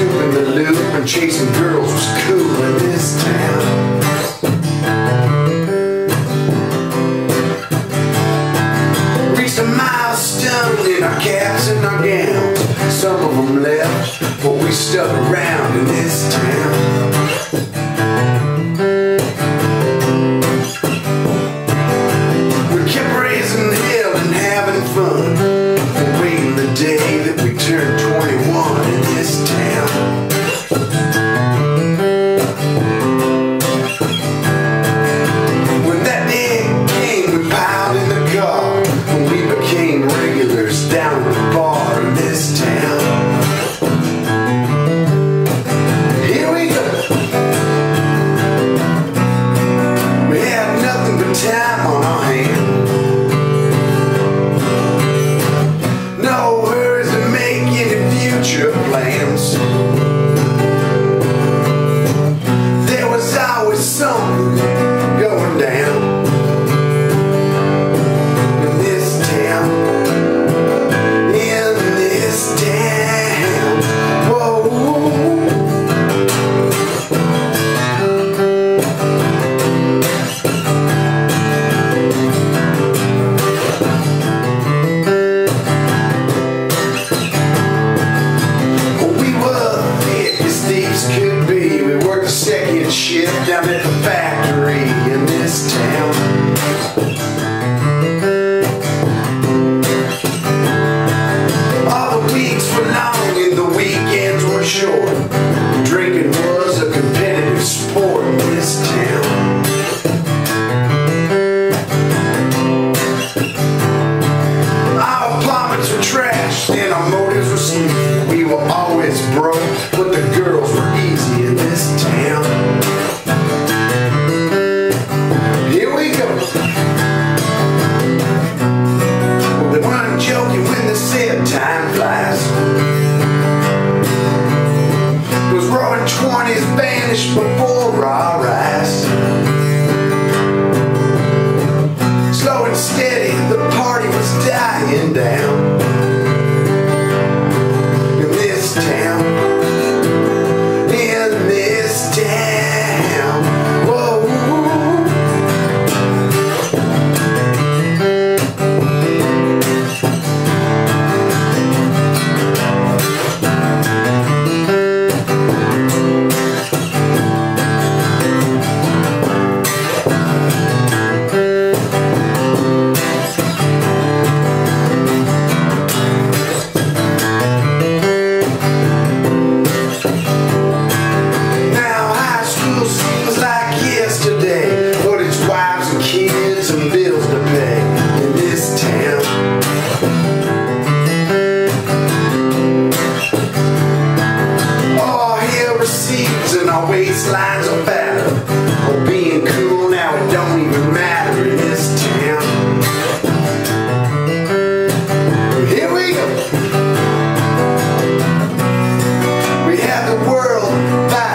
scooping the loot and chasing girls was cool in this town. Reached a milestone in our caps and our gowns. Some of them left, but we stuck around in this town. We kept raising hell and having fun, waiting the day that we turned 21 in this town. When that day came, we piled in the car, and we became regulars down at the bar in this town. Here we go. We had nothing but time on our hands. No hurries to make any future plans. There was always something going down in this town. In this town. Whoa. Could be. We worked a second shift down at the factory in this town. All the weeks were long and the weekends were short. Drinking was a competitive sport in this town. Our plumbers were trashed and our motors were smooth. We were always broke, but the girls were easy in this town. Here we go. Well, they weren't joking when they said time flies. Those roaring 20s vanished before our eyes. Slow and steady, the party was dying down in this town. In this town. Whoa. Some bills to pay in this town. Oh, here receipts and our waistlines are fatter. Oh, being cool now, it don't even matter in this town. Here we go. We have the world by